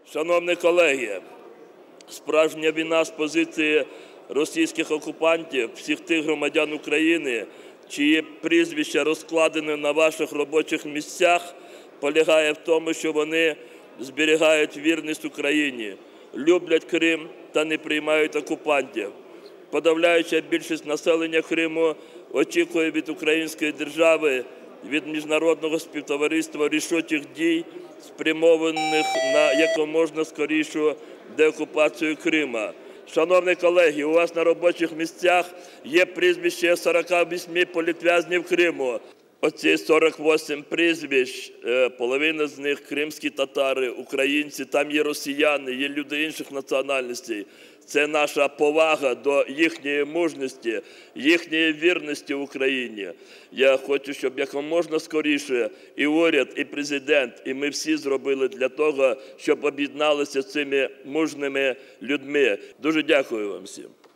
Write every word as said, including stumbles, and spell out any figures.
Шановні колеги, справжня війна з позиції російських окупантів, всіх тих громадян України, чиї прізвища розкладені на ваших робочих місцях, полягає в тому, що вони зберігають вірність Україні, люблять Крим та не приймають окупантів. Подавляюча більшість населення Криму очікує від української держави, від міжнародного співтовариства рішучих дій, спрямованих на якомога скорішу деокупацію Крима. Шановні колеги, у вас на робочих місцях є прізвище сорока восьми політв'язнів Криму. Оці сорок вісім прізвищ, половина з них кримські татари, українці, там є росіяни, є люди інших національностей. Це наша повага до їхньої мужності, їхньої вірності Україні. Я хочу, щоб якомога скоріше і уряд, і президент, і ми всі зробили для того, щоб об'єдналися з цими мужними людьми. Дуже дякую вам всім.